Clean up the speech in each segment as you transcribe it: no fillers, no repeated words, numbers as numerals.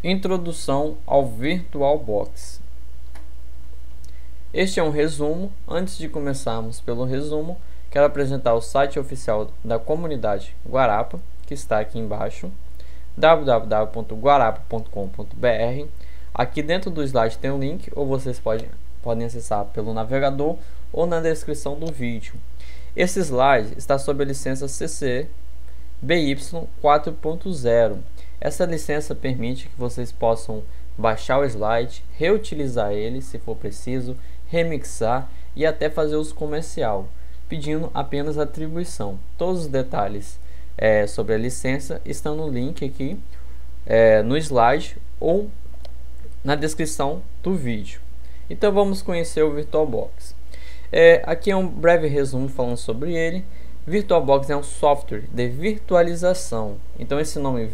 Introdução ao VirtualBox. Este é um resumo. Antes de começarmos pelo resumo, quero apresentar o site oficial da comunidade Guarapa, que está aqui embaixo, www.guarapa.com.br. Aqui dentro do slide tem um link, ou vocês podem acessar pelo navegador ou na descrição do vídeo. Esse slide está sob a licença CC BY 4.0. Essa licença permite que vocês possam baixar o slide, reutilizar ele se for preciso, remixar e até fazer uso comercial, pedindo apenas atribuição. Todos os detalhes sobre a licença estão no link aqui no slide ou na descrição do vídeo. Então vamos conhecer o VirtualBox. Aqui é um breve resumo falando sobre ele. VirtualBox é um software de virtualização. Então esse nome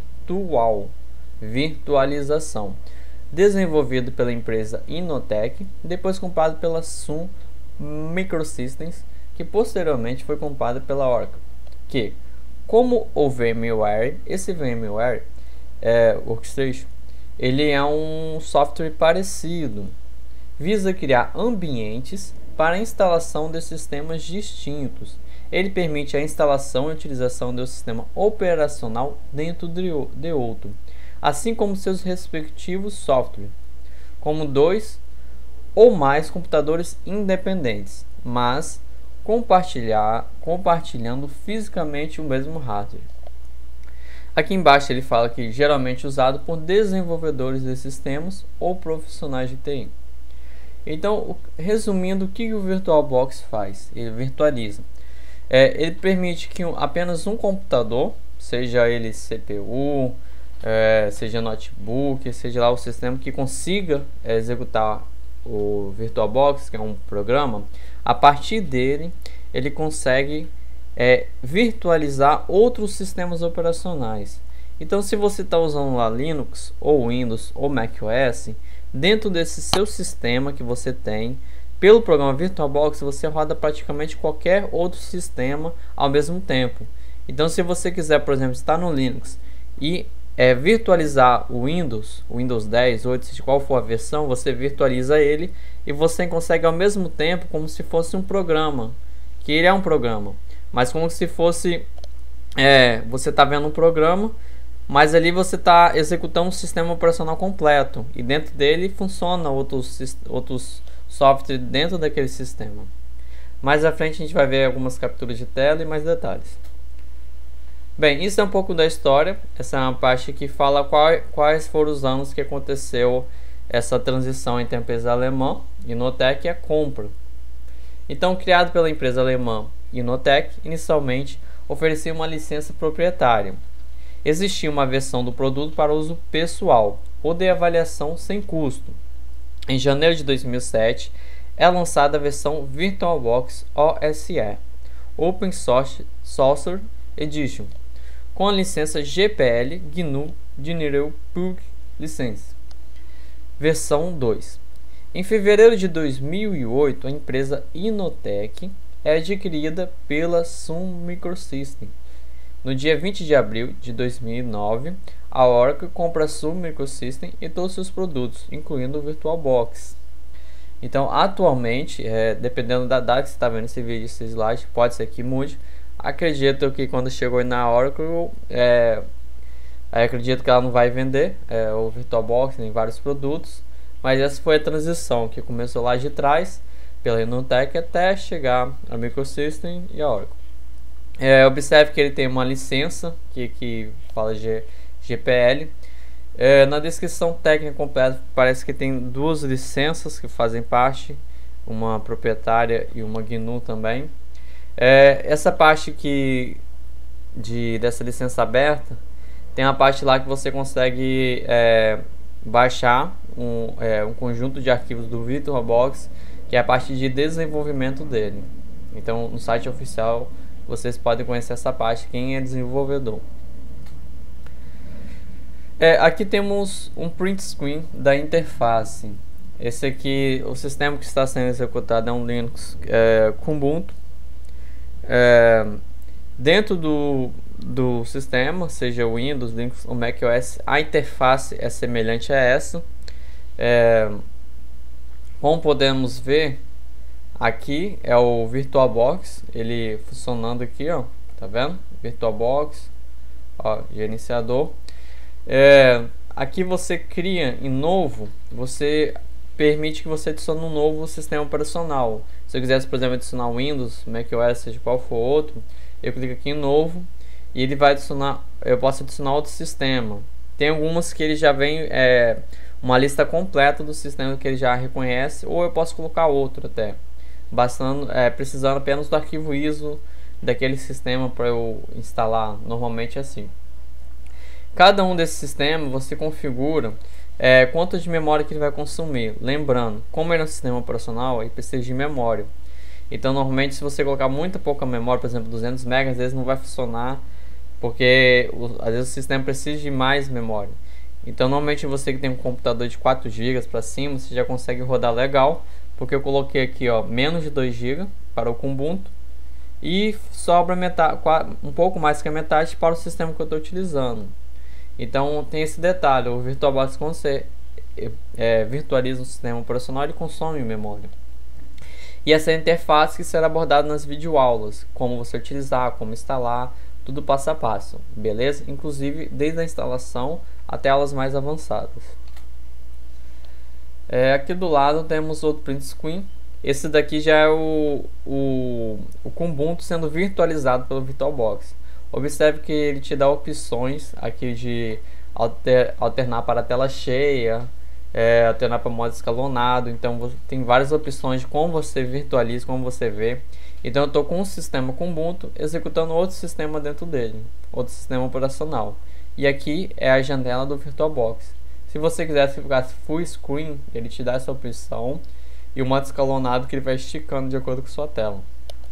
virtualização, desenvolvido pela empresa Inotec, depois comprado pela Sun Microsystems, que posteriormente foi comprada pela Oracle. Que, como o VMware, esse VMware Workstation, ele é um software parecido, visa criar ambientes para a instalação de sistemas distintos. Ele permite a instalação e utilização do sistema operacional dentro de outro, assim como seus respectivos softwares, como 2 ou mais computadores independentes, mas compartilhando fisicamente o mesmo hardware. Aqui embaixo ele fala que geralmente usado por desenvolvedores de sistemas ou profissionais de TI. Então, resumindo, o que o VirtualBox faz? Ele virtualiza. Ele permite que apenas um computador, seja ele CPU, seja notebook, seja lá o sistema que consiga executar o VirtualBox, que é um programa, a partir dele ele consegue virtualizar outros sistemas operacionais. Então, se você está usando lá Linux, ou Windows, ou macOS, dentro desse seu sistema que você tem, pelo programa VirtualBox, você roda praticamente qualquer outro sistema ao mesmo tempo. Então, se você quiser, por exemplo, estar no Linux e virtualizar o Windows 10, 8, seja qual for a versão, você virtualiza ele e você consegue ao mesmo tempo como se fosse um programa, que ele é um programa, mas como se fosse você está vendo um programa, mas ali você está executando um sistema operacional completo e dentro dele funciona outros software dentro daquele sistema. Mais à frente a gente vai ver algumas capturas de tela e mais detalhes. Bem, isso é um pouco da história. Essa é uma parte que fala quais foram os anos que aconteceu essa transição entre a empresa alemã Inotec e a compra. Então, criado pela empresa alemã Inotec, inicialmente oferecia uma licença proprietária. Existia uma versão do produto para uso pessoal ou de avaliação sem custo. Em janeiro de 2007, é lançada a versão VirtualBox OSE, Open Source Edition, com a licença GPL GNU General Public License, versão 2. Em fevereiro de 2008, a empresa Inotec é adquirida pela Sun Microsystems. No dia 20 de abril de 2009, a Oracle compra a Sun Microsystems e todos os seus produtos, incluindo o VirtualBox. Então, atualmente, dependendo da data que você está vendo esse vídeo, esse slide, pode ser que mude. Acredito que quando chegou na Oracle, acredito que ela não vai vender o VirtualBox nem vários produtos, mas essa foi a transição que começou lá de trás, pela Inotec, até chegar a Microsystems e a Oracle. Observe que ele tem uma licença que fala GPL. Na descrição técnica completa parece que tem duas licenças que fazem parte, uma proprietária e uma GNU também. Essa parte dessa licença aberta tem a parte lá que você consegue baixar um conjunto de arquivos do VirtualBox, que é a parte de desenvolvimento dele. Então, no site oficial vocês podem conhecer essa parte, quem é desenvolvedor. Aqui temos um print screen da interface. Esse aqui, o sistema que está sendo executado é um Linux com Ubuntu. Dentro do sistema, seja o Windows, Linux ou macOS, a interface é semelhante a essa. Como podemos ver, aqui é o VirtualBox, ele funcionando aqui, ó, tá vendo? VirtualBox, ó, gerenciador. Aqui você cria em novo, você permite que você adicione um novo sistema operacional. Se eu quisesse, por exemplo, adicionar Windows, macOS, seja qual for outro, eu clico aqui em novo e ele vai adicionar, eu posso adicionar outro sistema. Tem algumas que ele já vem uma lista completa do sistema que ele já reconhece, ou eu posso colocar outro até, precisando apenas do arquivo ISO daquele sistema para eu instalar. Normalmente é assim. Cada um desses sistemas você configura quanto de memória que ele vai consumir. Lembrando, como ele é um sistema operacional, ele precisa de memória. Então normalmente, se você colocar pouca memória, por exemplo 200 MB, às vezes não vai funcionar, porque às vezes o sistema precisa de mais memória. Então normalmente você que tem um computador de 4 GB para cima, você já consegue rodar legal, porque eu coloquei aqui, ó, menos de 2 GB para o Ubuntu e sobra metade, um pouco mais que a metade para o sistema que eu estou utilizando. Então tem esse detalhe, o VirtualBox, quando você virtualiza um sistema operacional, ele consome memória. E essa interface que será abordada nas videoaulas, como você utilizar, como instalar, tudo passo a passo, beleza? Inclusive desde a instalação até aulas mais avançadas. Aqui do lado temos outro print screen. Esse daqui já é o Ubuntu sendo virtualizado pelo VirtualBox. Observe que ele te dá opções aqui de alternar para a tela cheia, alternar para modo escalonado. Então você tem várias opções de como você virtualiza, como você vê. Então eu estou com um sistema com Ubuntu executando outro sistema dentro dele, outro sistema operacional. E aqui é a janela do VirtualBox. Se você quiser ficar full screen, ele te dá essa opção, e o modo escalonado que ele vai esticando de acordo com sua tela.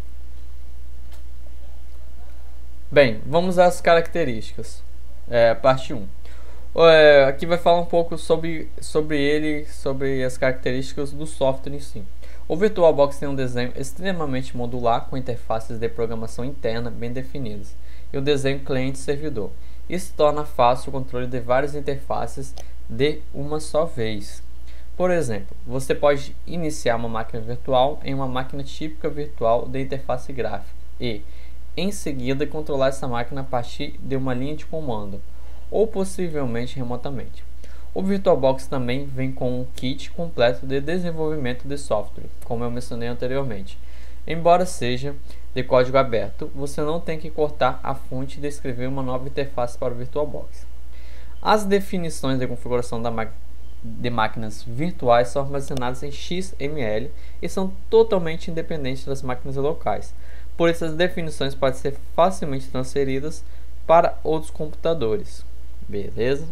Bem, vamos às características. Parte 1. Aqui vai falar um pouco sobre ele, sobre as características do software em si. O VirtualBox tem um desenho extremamente modular, com interfaces de programação interna bem definidas, e o desenho cliente-servidor. Isso torna fácil o controle de várias interfaces de uma só vez. Por exemplo, você pode iniciar uma máquina virtual em uma máquina típica virtual de interface gráfica e, em seguida, controlar essa máquina a partir de uma linha de comando, ou possivelmente remotamente. O VirtualBox também vem com um kit completo de desenvolvimento de software, como eu mencionei anteriormente. Embora seja de código aberto, você não tem que cortar a fonte e descrever uma nova interface para o VirtualBox. As definições de configuração de máquinas virtuais são armazenadas em XML e são totalmente independentes das máquinas locais. Por isso, as definições podem ser facilmente transferidas para outros computadores. Beleza?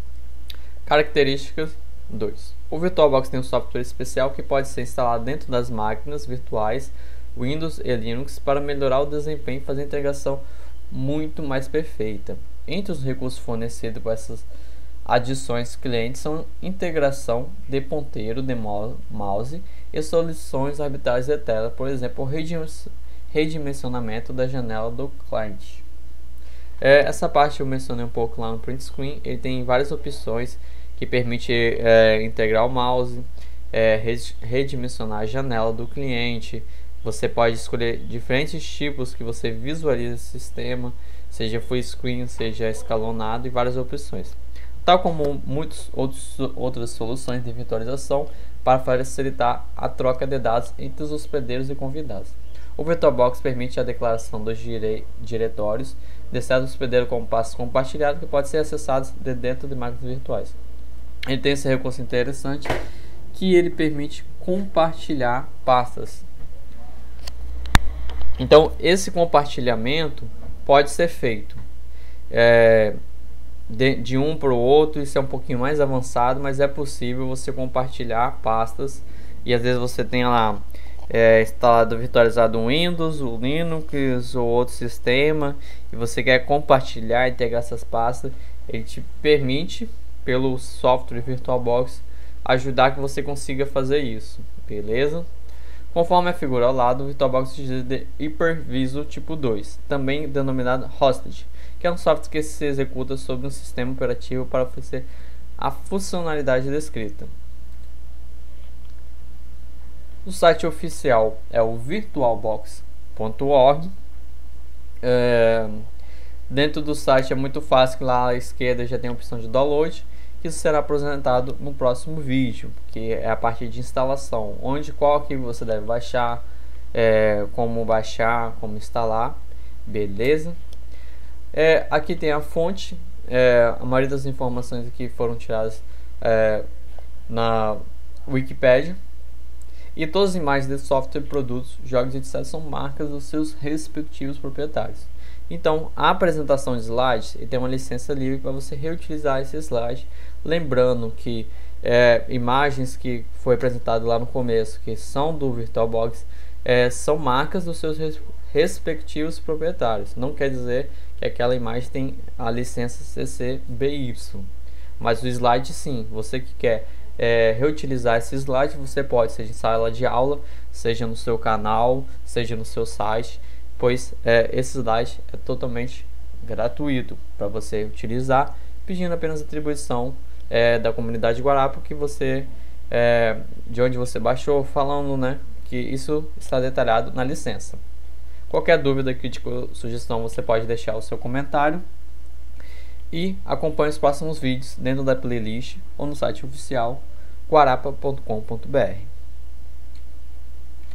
Características 2. O VirtualBox tem um software especial que pode ser instalado dentro das máquinas virtuais Windows e Linux para melhorar o desempenho e fazer a integração muito mais perfeita. Entre os recursos fornecidos por essas adições clientes são integração de ponteiro de mouse e soluções arbitrárias de tela, por exemplo, redimensionamento da janela do cliente. Essa parte eu mencionei um pouco lá no print screen. Ele tem várias opções que permite integrar o mouse, redimensionar a janela do cliente. Você pode escolher diferentes tipos que você visualiza o sistema, seja full screen, seja escalonado, e várias opções, tal como muitas outras soluções de virtualização para facilitar a troca de dados entre os hospedeiros e convidados. O VirtualBox permite a declaração dos diretórios de certo hospedeiro como pastas compartilhadas que podem ser acessados de dentro de máquinas virtuais. Ele tem esse recurso interessante que ele permite compartilhar pastas. Então esse compartilhamento pode ser feito de um para o outro. Isso é um pouquinho mais avançado, mas é possível você compartilhar pastas, e às vezes você tem lá instalado, virtualizado um Windows, o Linux ou outro sistema, e você quer compartilhar, integrar essas pastas. Ele te permite, pelo software VirtualBox, ajudar que você consiga fazer isso, beleza? Conforme a figura ao lado, o VirtualBox utiliza de Hyper-V tipo 2, também denominado Hosted, que é um software que se executa sobre um sistema operativo para oferecer a funcionalidade descrita. O site oficial é o virtualbox.org. Dentro do site é muito fácil, lá à esquerda já tem a opção de download, que isso será apresentado no próximo vídeo, que é a parte de instalação, onde qual arquivo você deve baixar, como baixar, como instalar, beleza? Aqui tem a fonte, a maioria das informações aqui foram tiradas na Wikipedia, e todas as imagens desse software, produtos, jogos etc. são marcas dos seus respectivos proprietários. Então, a apresentação de slides tem uma licença livre para você reutilizar esse slide, lembrando que imagens que foi apresentado lá no começo, que são do VirtualBox, são marcas dos seus respectivos proprietários. Não quer dizer que aquela imagem tem a licença CC BY, mas o slide sim. Você que quer reutilizar esse slide, você pode, seja em sala de aula, seja no seu canal, seja no seu site, pois esse slide é totalmente gratuito para você utilizar, pedindo apenas atribuição da comunidade Guarapo, que você de onde você baixou, falando, né, que isso está detalhado na licença. Qualquer dúvida, crítica ou sugestão, você pode deixar o seu comentário e acompanhe os próximos vídeos dentro da playlist ou no site oficial guarapa.com.br.